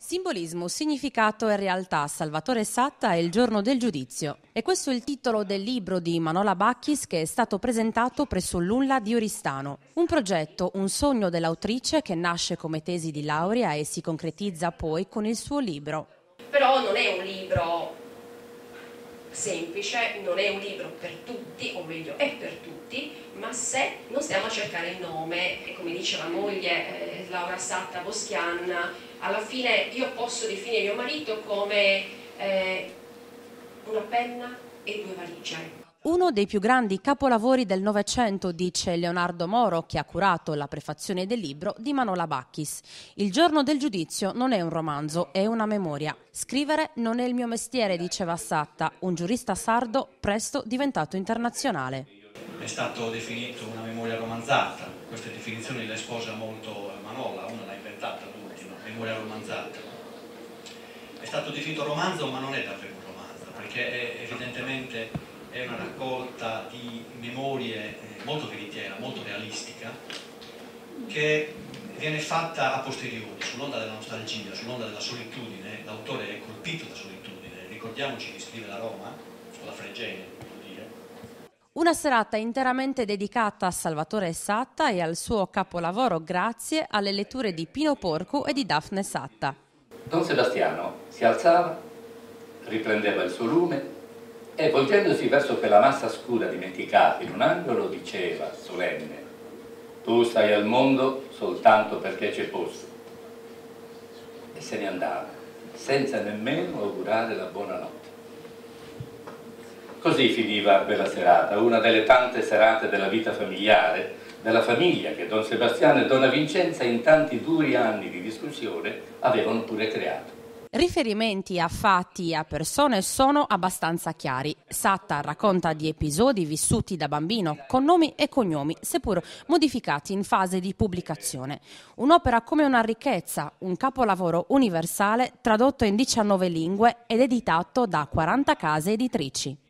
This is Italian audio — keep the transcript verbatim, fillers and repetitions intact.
Simbolismo, significato e realtà, Salvatore Satta e il giorno del giudizio. E questo è il titolo del libro di Manola Bacchis che è stato presentato presso l'U N L A di Oristano. Un progetto, un sogno dell'autrice che nasce come tesi di laurea e si concretizza poi con il suo libro. Però non è un libro semplice, non è un libro per tutti, o meglio è per tutti, ma se non stiamo a cercare il nome, e come dice la moglie eh, Laura Satta Boschian, alla fine io posso definire mio marito come eh, una penna e due valigie. Uno dei più grandi capolavori del Novecento, dice Leonardo Moro, che ha curato la prefazione del libro di Manola Bacchis. Il giorno del giudizio non è un romanzo, è una memoria. Scrivere non è il mio mestiere, diceva Satta, un giurista sardo presto diventato internazionale. È stato definito una memoria romanzata, queste definizioni le sposa molto Manola, una l'ha inventata l'ultima, memoria romanzata. È stato definito romanzo, ma non è davvero un romanzo, perché è, evidentemente è una raccolta di memorie molto veritiera, molto realistica, che viene fatta a posteriori, sull'onda della nostalgia, sull'onda della solitudine. L'autore è colpito da solitudine, ricordiamoci che scrive la Roma, o la Fregene, vuol dire. Una serata interamente dedicata a Salvatore Satta e al suo capolavoro grazie alle letture di Pino Porcu e di Daphne Satta. Don Sebastiano si alzava, riprendeva il suo lume e, volgendosi verso quella massa scura dimenticata in un angolo, diceva solenne: tu stai al mondo soltanto perché c'è posto. E se ne andava, senza nemmeno augurare la buonanotte. Così finiva quella serata, una delle tante serate della vita familiare, della famiglia che Don Sebastiano e Donna Vincenza in tanti duri anni di discussione avevano pure creato. Riferimenti a fatti e a persone sono abbastanza chiari. Satta racconta di episodi vissuti da bambino con nomi e cognomi, seppur modificati in fase di pubblicazione. Un'opera come una ricchezza, un capolavoro universale tradotto in diciannove lingue ed editato da quaranta case editrici.